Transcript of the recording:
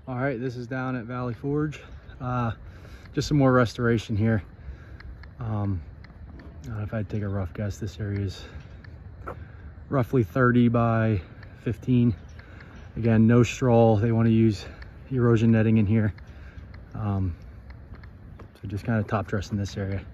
All right, this is down at Valley Forge. Just some more restoration here. If I had to take a rough guess, this area is roughly 30 by 15. Again, no straw. They want to use erosion netting in here. So just kind of top dressing this area.